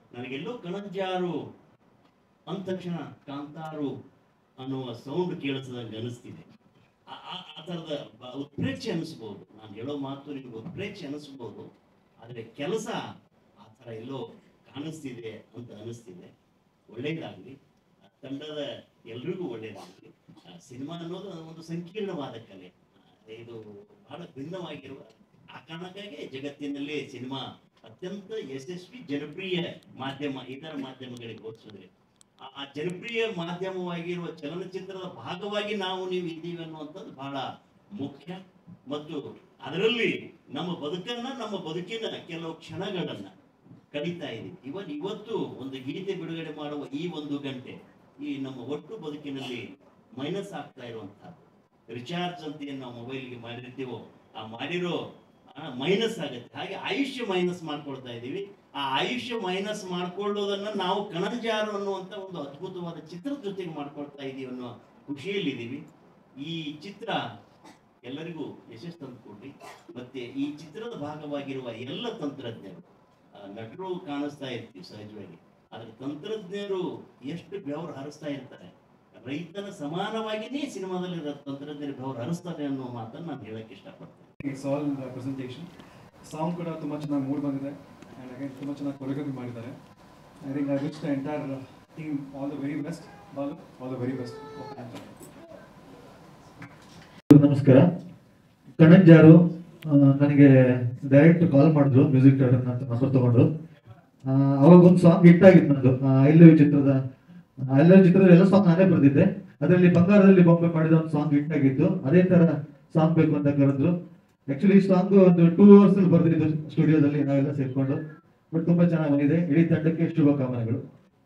ನನಗೆಲ್ಲೋ ಕಣಜಾರು ಅಂದ ತಕ್ಷಣ ಕಾಂತಾರು ಅನ್ನುವ ಸೌಂಡ್ ಕೇಳಿಸದಂಗೆ ಅನಿಸ್ತಿದೆ. ಆ ಥರದ ಉತ್ಪ್ರೇಕ್ಷೆ ಅನಿಸ್ಬೋದು, ನಾನು ಹೇಳೋ ಮಾತು ನಿಮಗೆ ಉತ್ಪ್ರೇಕ್ಷೆ ಅನಿಸ್ಬೋದು, ಆದರೆ ಕೆಲಸ ಆ ಥರ ಎಲ್ಲೋ ಕಾಣಿಸ್ತಿದೆ ಅಂತ ಅನಿಸ್ತಿದೆ. ಒಳ್ಳೆಯದಾಗಲಿ, ತಂಡದ ಎಲ್ರಿಗೂ ಒಳ್ಳೆಯದಾಗಲಿ. ಸಿನಿಮಾ ಅನ್ನೋದು ಒಂದು ಸಂಕೀರ್ಣವಾದ ಕಲೆ, ಇದು ಬಹಳ ಭಿನ್ನವಾಗಿರುವ ಆ ಕಾರಣಕ್ಕಾಗಿ ಜಗತ್ತಿನಲ್ಲಿ ಸಿನಿಮಾ ಅತ್ಯಂತ ಯಶಸ್ವಿ ಜನಪ್ರಿಯ ಮಾಧ್ಯಮ ಇತರ ಮಾಧ್ಯಮಗಳಿಗೆ ಹೋಲಿಸಿದ್ರೆ ಆ ಜನಪ್ರಿಯ ಮಾಧ್ಯಮವಾಗಿರುವ ಚಲನಚಿತ್ರದ ಭಾಗವಾಗಿ ನೀವು ಇದ್ದೀವಿ ಅನ್ನುವಂಥದ್ದು ಬಹಳ ಮುಖ್ಯ. ಮತ್ತು ಅದರಲ್ಲಿ ನಮ್ಮ ಬದುಕನ್ನ, ನಮ್ಮ ಬದುಕಿನ ಕೆಲವು ಕ್ಷಣಗಳನ್ನ ಕಳೀತಾ ಇದ್ದೀವಿ. ಇವತ್ತು ಒಂದು ಗೀತೆ ಬಿಡುಗಡೆ ಮಾಡುವ ಈ 1 ಗಂಟೆ ಈ ನಮ್ಮ ಒಟ್ಟು ಬದುಕಿನಲ್ಲಿ ಮೈನಸ್ ಆಗ್ತಾ ಇರುವಂತಹದ್ದು. ರಿಚಾರ್ಜ್ ಅಂತ ಏನು ನಾವು ಮೊಬೈಲ್ಗೆ ಮಾಡಿರ್ತೀವೋ ಆ ಮಾಡಿರೋ ಮೈನಸ್ ಆಗುತ್ತೆ. ಹಾಗೆ ಆಯುಷ್ಯ ಮೈನಸ್ ಮಾಡ್ಕೊಳ್ತಾ ಇದ್ದೀವಿ. ಆ ಆಯುಷ್ಯ ಮೈನಸ್ ಮಾಡ್ಕೊಳ್ಳೋದನ್ನ ನಾವು ಕಣಜಾರು ಅನ್ನುವಂಥ ಒಂದು ಅದ್ಭುತವಾದ ಚಿತ್ರದ ಜೊತೆಗೆ ಮಾಡ್ಕೊಳ್ತಾ ಇದ್ದೀವಿ ಅನ್ನೋ ಖುಷಿಯಲ್ಲಿದ್ದೀವಿ. ಈ ಚಿತ್ರ ಎಲ್ಲರಿಗೂ ಯಶಸ್ಸು ತಂದುಕೊಡ್ರಿ. ಮತ್ತೆ ಈ ಚಿತ್ರದ ಭಾಗವಾಗಿರುವ ಎಲ್ಲ ತಂತ್ರಜ್ಞರು, ನಟರು ಕಾಣಿಸ್ತಾ ಇರ್ತೀವಿ ಸಹಜವಾಗಿ, ಆದ್ರೆ ತಂತ್ರಜ್ಞರು ಎಷ್ಟು ಬೆವರು ಹರಿಸ್ತಾ ಇರ್ತಾರೆ. ರೈತನ ಸಮಾನವಾಗಿಯೇ ಸಿನಿಮಾದಲ್ಲಿ ತಂತ್ರಜ್ಞರು ಬೆವರು ಹರಿಸ್ತಾರೆ ಅನ್ನೋ ಮಾತನ್ನು ನಾನು ಹೇಳಕ್ಕೆ ಇಷ್ಟಪಡ್ತೇನೆ. It's all presentation. ಸಾಂಗ್ ಕೂಡ ತುಂಬ ಚೆನ್ನಾಗಿ ಮೂಡ್ ಬಂದಿದೆ ಆ್ಯಂಡ್ ಅಗೇನ್ ತುಂಬ ಚೆನ್ನಾಗಿ ಕೊರಿಯೋಗ್ರಫಿ ಮಾಡಿದ್ದಾರೆ. I think I wish the entire team all the very best. Balu, all the very best. ನಮಸ್ಕಾರ. ಕಣಜಾರು ನನಗೆ ಡೈರೆಕ್ಟ್ ಕಾಲ್ ಮಾಡಿದ್ರು, ಮ್ಯೂಸಿಕ್ ಡೈರೆಕ್ಟರ್ ಅಂತ ನಂಬರ್ ತಗೊಂಡು. ಅವಾಗ ಒಂದು ಸಾಂಗ್ ಹಿಟ್ ಆಗಿತ್ತು ನಂದು, ಐ ಚಿತ್ರದ ಎಲ್ಲ ಸಾಂಗ್ ನಾನೇ ಬರೆದಿದ್ದೆ. ಅದರಲ್ಲಿ ಬಂಗಾರದಲ್ಲಿ ಬೊಂಬೆ ಮಾಡಿದ ಒಂದು ಸಾಂಗ್ ಹಿಟ್ ಆಗಿತ್ತು. ಅದೇ ತರ ಸಾಂಗ್ ಬೇಕು ಅಂತ ಕರೆದ್ರು. ಆಕ್ಚುಲಿ ಈ ಸಾಂಗ್ ಒಂದು 2 hours ಅಲ್ಲಿ ಬರೆದಿದ್ದು ಸ್ಟುಡಿಯೋದಲ್ಲಿ ನಾವೆಲ್ಲ ಸೇರ್ಕೊಂಡು. ಬಟ್ ತುಂಬಾ ಚೆನ್ನಾಗಿ ಬಂದಿದೆ. ಇಡೀ ತಂಡಕ್ಕೆ ಶುಭಕಾಮನೆಗಳು.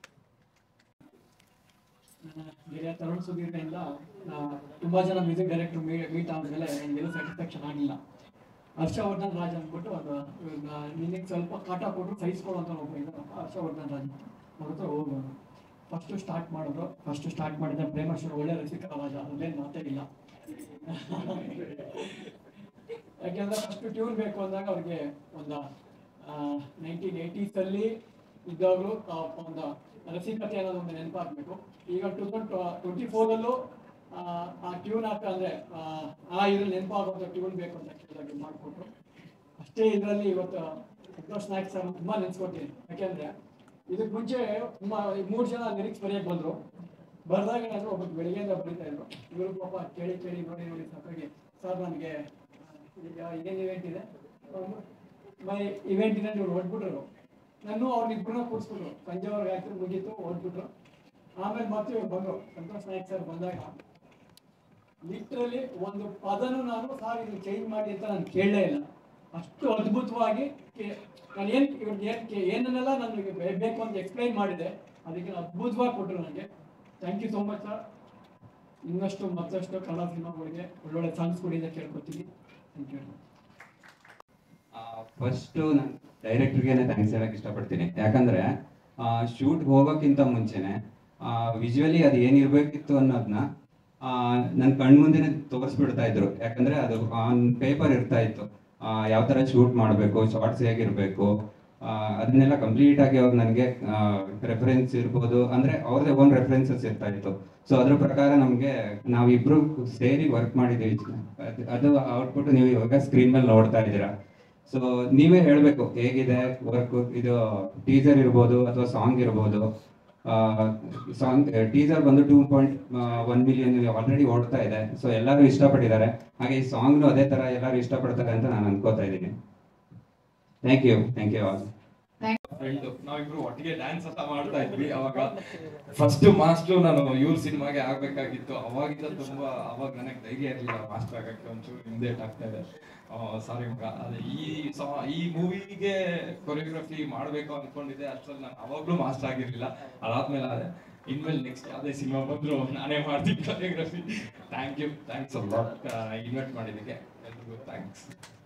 ಗೆಳೆಯ ತರುಣ್ ಸುಧೀರ್ ಕೈಯಿಂದ ತುಂಬಾ ಜನ ಮ್ಯೂಸಿಕ್ ಡೈರೆಕ್ಟರ್ ಮೀಟ್ ಆದ್ಮೇಲೆ ನನಗೆಲ್ಲ ಸ್ಯಾಟಿಸ್ಫ್ಯಾಕ್ಷನ್ ಆಗಿಲ್ಲ. ಹರ್ಷವರ್ಧನ್ ರಾಜ್ ಅಂದ್ಬಿಟ್ಟು ಅದು ನಿನಗೆ ಸ್ವಲ್ಪ ಕಾಟ ಕೊಟ್ಟರು ಸಹಿಸ್ಕೊಳ್ಳೋಂಥ ಒಬ್ಬ ಇದ್ದಾರೆ, ಹರ್ಷವರ್ಧನ್ ರಾಜ್. ಅವ್ರ ಹತ್ರ ಹೋಗೋದು ಫಸ್ಟ್ ಸ್ಟಾರ್ಟ್ ಮಾಡಿದ ಪ್ರೇಮಶ್ವರ ಒಳ್ಳೆ ರಸಿಕ ರಾಜ, ಅಲ್ಲೇನು ಮಾತೇ ಇಲ್ಲ. ಯಾಕೆಂದ್ರೆ ಫಸ್ಟ್ ಟ್ಯೂನ್ ಬೇಕು ಅಂದಾಗ ಅವ್ರಿಗೆ ಒಂದು 1980s ಇದ್ದಾಗಲೂ ಒಂದು ರಸಿಕತೆ ಅನ್ನೋದು ಒಂದು ನೆನಪಾಗಬೇಕು. ಈಗ 2024 ಆ ಟ್ಯೂನ್ ಅಂದರೆ ಇದ್ರಲ್ಲಿ ನೆನಪಾಗುವಂಥ ಟ್ಯೂನ್ ಬೇಕು ಅಂತ ಕೇಳಿದಾಗ ಮಾಡಿಕೊಟ್ರು. ಅಷ್ಟೇ ಇದರಲ್ಲಿ ಇವತ್ತು ಸಂತೋಷ್ ನಾಯಕ್ ಸರ್ ತುಂಬ ನೆನೆಸ್ಕೊತೀನಿ. ಯಾಕೆಂದರೆ ಇದಕ್ಕೆ ಮುಂಚೆ 3 ಜನ ಲಿರಿಕ್ಸ್ ಬರೆಯಕ್ಕೆ ಬಂದರು. ಬರ್ದಾಗ ಏನಾದರೂ ಒಬ್ಬರು ಬೆಳಿಗ್ಗೆಯಿಂದ ಬರೀತಾ ಇದ್ರು. ಇವರು ಪಾಪ ಕೇಳಿ ನೋಡಿ ಸಾಕಾಗಿ ಸರ್ ನನಗೆ ಇದೇನು ಇವೆಂಟ್ ಇದೆ, ಇವೆಂಟ್ ಇದೆ, ಇವ್ರು ಹೊಡ್ಬಿಟ್ರು. ನಾನು ಅವ್ರನ್ನಿಬ್ಬರನ್ನ ಕೂರಿಸ್ಬಿಟ್ರು, ಸಂಜೆವರೆಗೆ ಆಯ್ತು, ಮುಗೀತು, ಹೊಡ್ಬಿಟ್ರು. ಆಮೇಲೆ ಮತ್ತೆ ಇವ್ರು ಬಂದರು, ಸಂತೋಷ್ ನಾಯಕ್ ಸರ್ ಬಂದಾಗ ಲಿಟ್ರಲಿ ಒಂದು ಪದನೂ ನಾನು ಸಾರ್ ಇದನ್ನು ಚೇಂಜ್ ಮಾಡಿ ಅಂತ ನಾನು ಕೇಳಲೇ ಇಲ್ಲ. ಅಷ್ಟು ಅದ್ಭುತವಾಗಿ ನಾನು ಏನನ್ನೆಲ್ಲ ನನಗೆ ಬೇಕು ಅಂತ ಎಕ್ಸ್ಪ್ಲೈನ್ ಮಾಡಿದೆ, ಅದಕ್ಕೆ ಅದ್ಭುತವಾಗಿ ಕೊಟ್ಟರು ನನಗೆ. Thank you so much sir. ಇನ್ನಷ್ಟು ಮತ್ತಷ್ಟು ಕನ್ನಡ ಸಿನಿಮಾಗಳಿಗೆ ಒಳ್ಳೊಳ್ಳೆ ಸಾಂಗ್ಸ್ ಕೊಡಿ ಅಂತ ಕೇಳ್ಕೊತೀನಿ. Thank you. ಫಸ್ಟು ನಾನು ಡೈರೆಕ್ಟ್ರಿಗೇನೆ ಥ್ಯಾಂಕ್ಸ್ ಹೇಳಕ್ಕೆ ಇಷ್ಟಪಡ್ತೀನಿ. ಯಾಕಂದರೆ ಶೂಟ್ಗೆ ಹೋಗೋಕ್ಕಿಂತ ಮುಂಚೆನೆ ವಿಜುವಲಿ ಅದು ಏನಿರಬೇಕಿತ್ತು ಅನ್ನೋದನ್ನ ನನ್ನ ಕಣ್ಮುಂದೆನೇ ತೋರಿಸ್ಬಿಡ್ತಾ ಇದ್ರು. ಯಾಕಂದರೆ ಅದು ಆನ್ ಪೇಪರ್ ಇರ್ತಾ ಇತ್ತು, ಯಾವ ಥರ ಶೂಟ್ ಮಾಡಬೇಕು, ಶಾರ್ಟ್ಸ್ ಹೇಗಿರಬೇಕು, ಅದನ್ನೆಲ್ಲ ಕಂಪ್ಲೀಟಾಗಿ ಅವ್ರು ನನಗೆ ರೆಫರೆನ್ಸ್ ಇರ್ಬೋದು, ಅಂದರೆ ಅವ್ರದ್ದೇ ಓನ್ ರೆಫರೆನ್ಸಸ್ ಇರ್ತಾ ಇತ್ತು. ಸೊ ಅದ್ರ ಪ್ರಕಾರ ನಮಗೆ ನಾವಿಬ್ಬರು ಸೇರಿ ವರ್ಕ್ ಮಾಡಿದ್ದೀವಿ. ಅದು ಔಟ್ಪುಟ್ ನೀವು ಇವಾಗ ಸ್ಕ್ರೀನ್ ಮೇಲೆ ನೋಡ್ತಾ ಇದ್ದೀರಾ. ಸೊ ನೀವೇ ಹೇಳಬೇಕು ಹೇಗಿದೆ ವರ್ಕ್. ಇದು ಟೀಸರ್ ಇರ್ಬೋದು ಅಥವಾ ಸಾಂಗ್ ಇರ್ಬೋದು. ಸಾಂಗ್ ಟೀಸರ್ ಬಂದು 2.1 million ಆಲ್ರೆಡಿ ಓಡ್ತಾ ಇದೆ. ಸೊ ಎಲ್ಲರೂ ಇಷ್ಟಪಟ್ಟಿದ್ದಾರೆ. ಹಾಗೆ ಈ ಸಾಂಗ್ನು ಅದೇ ಥರ ಎಲ್ಲರೂ ಇಷ್ಟಪಡ್ತಾರೆ ಅಂತ ನಾನು ಅನ್ಕೋತಾ ಇದ್ದೀನಿ. Thank you all. ಫ್ರೆಂಡ್ ನಾವಿಬ್ರು ಒಟ್ಟಿಗೆ ಡ್ಯಾನ್ಸ್ ಅಂತ ಮಾಡ್ತಾ ಇದ್ವಿ. ಅವಾಗ ಫಸ್ಟ್ ಮಾಸ್ಟರ್ ನಾನು ಇವ್ರ ಸಿನಿಮಾಗೆ ಆಗ್ಬೇಕಾಗಿತ್ತು. ಅವಾಗಿಂದ ಅವಾಗ ನನಗೆ ಧೈರ್ಯ ಇರಲಿಲ್ಲ ಮಾಸ್ಟರ್ ಆಗಕ್ಕೆ, ಒಂಚೂರು ಹಿಂದೇಟ್ ಆಗ್ತಾ ಇದೆ. ಸಾರಿ ಮಗ, ಅದೇ ಈ ಮೂವಿಗೆ ಕೊರಿಯೋಗ್ರಫಿ ಮಾಡಬೇಕು ಅನ್ಕೊಂಡಿದ್ದೆ. ಅಷ್ಟರಲ್ಲಿ ನಾನು ಅವಾಗ್ಲೂ ಮಾಸ್ಟರ್ ಆಗಿರ್ಲಿಲ್ಲ. ಅದಾದ್ಮೇಲೆ ಇನ್ಮೇಲೆ ನೆಕ್ಸ್ಟ್ ಯಾವುದೇ ಸಿನಿಮಾ ಬಂದ್ರು ನಾನೇ ಮಾಡ್ತೀನಿ choreography. Thanks a lot invite ಮಾಡಿದ್ದಕ್ಕೆ ಎಲ್ರಿಗೂ ಥ್ಯಾಂಕ್ಸ್.